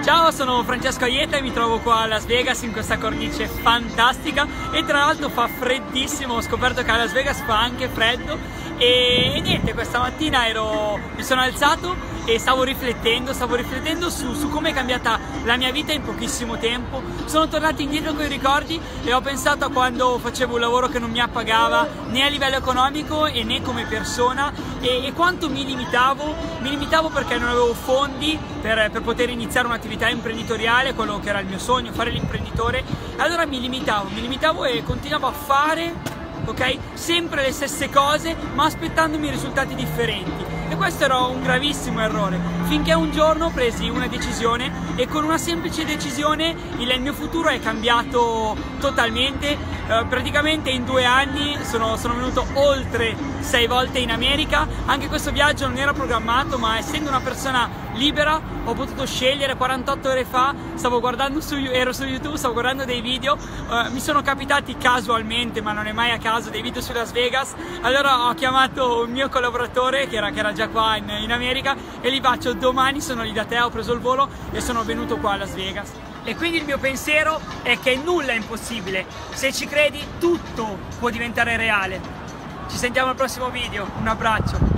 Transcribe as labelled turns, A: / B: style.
A: Ciao, sono Francesco Aieta e mi trovo qua a Las Vegas in questa cornice fantastica e tra l'altro fa freddissimo. Ho scoperto che a Las Vegas fa anche freddo e niente, questa mattina mi sono alzato e stavo riflettendo su come è cambiata la mia vita in pochissimo tempo. Sono tornato indietro con i ricordi e ho pensato a quando facevo un lavoro che non mi appagava né a livello economico e né come persona e quanto mi limitavo perché non avevo fondi per poter iniziare un'attività imprenditoriale, quello che era il mio sogno, fare l'imprenditore. Allora mi limitavo e continuavo a fare, ok, sempre le stesse cose ma aspettandomi risultati differenti. E questo era un gravissimo errore, finché un giorno presi una decisione e con una semplice decisione il mio futuro è cambiato totalmente. Praticamente in 2 anni sono venuto oltre 6 volte in America. Anche questo viaggio non era programmato, ma essendo una persona libera ho potuto scegliere. 48 ore fa ero su YouTube, stavo guardando dei video, mi sono capitati casualmente, ma non è mai a caso, dei video su Las Vegas. Allora ho chiamato un mio collaboratore che era già qua in America e gli faccio: domani sono lì da te, ho preso il volo e sono venuto qua a Las Vegas. E quindi il mio pensiero è che nulla è impossibile, se ci credi tutto può diventare reale. Ci sentiamo al prossimo video, un abbraccio.